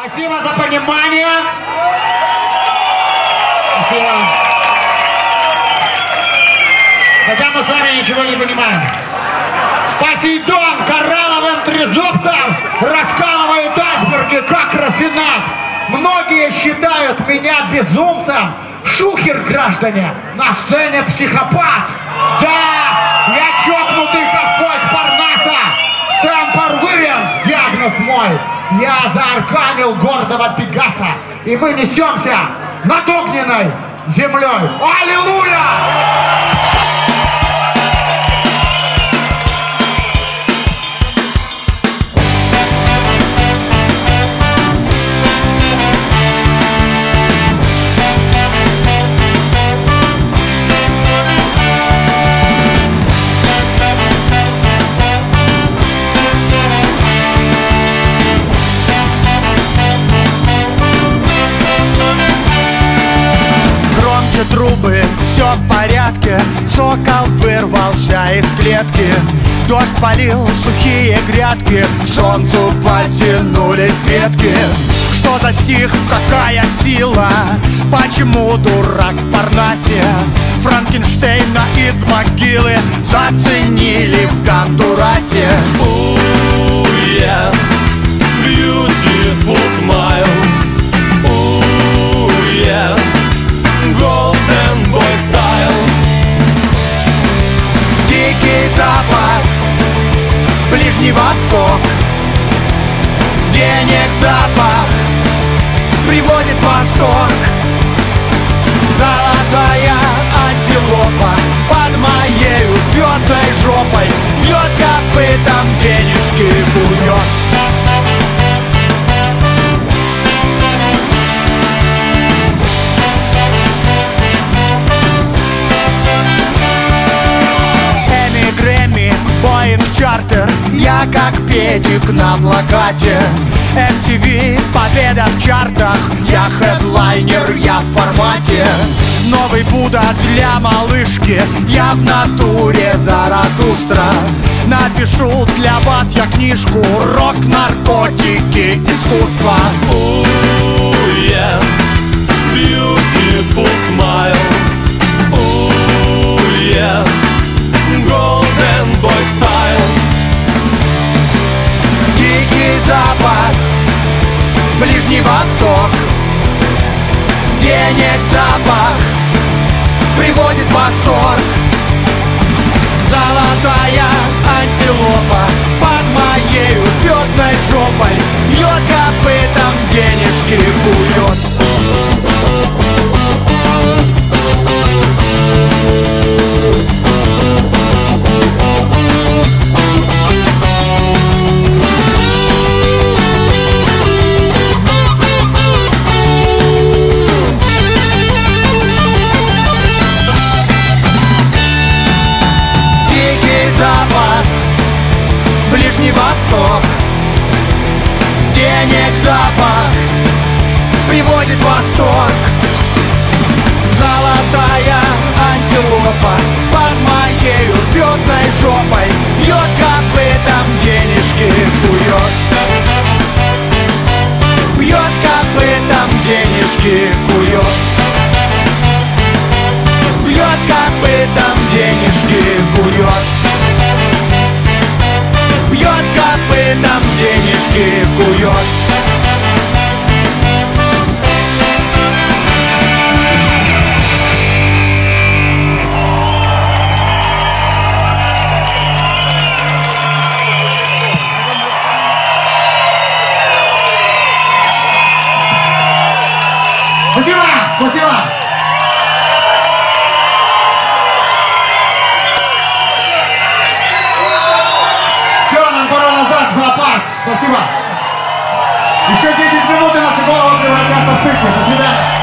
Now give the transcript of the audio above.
Спасибо за понимание. Спасибо. Хотя мы сами ничего не понимаем. Посейдон коралловым трезубцем раскалывает айсберги, как рафинат. Многие считают меня безумцем. Шухер, граждане, на сцене психопат. Да, я чокнутый, как поезд Парнаса. Темпор Уильямс, диагноз мой. Я заарканил гордого Пегаса. И мы несемся над огненной землей. Аллилуйя! Трубы, все в порядке. Сокол вырвался из клетки. Дождь полил сухие грядки. К солнцу потянулись ветки. Что за стих, какая сила? Почему дурак в Парнасе? Франкенштейна из могилы заценили в Гондурасе. Ooh, yeah, beautiful smile. Ooh, yeah, Golden Boy Style. Дикий Запад, Ближний Восток. Денег запах приводит в восторг. Золотая антилопа под моею звездной жопой бьет копытом, денежки кует. Чартер, я как педик на плакате. MTV, победа в чартах. Я хедлайнер, я в формате. Новый Будда для малышки. Я в натуре Заратустра. Напишу для вас я книжку «Рок, наркотики, искусство». Ooh, yeah, beautiful smile. Ooh, yeah, Golden Boy Style. Дикий Запад, Ближний Восток. Денег запах приводит в восторг. Золотая антилопа под моею звездной жопой бьет копытом, денежки кует. Ближний Восток. Денег запах приводит в восторг. Золотая антилопа под моею звездной жопой бьет копытом, денежки кует. Бьет копытом, денежки кует. Бьет копытом, денежки кует. Бьет копытом, денежки кует. Спасибо! Спасибо! Спасибо. Еще 10 минут, и наши головы превратятся в тыквы. До свидания.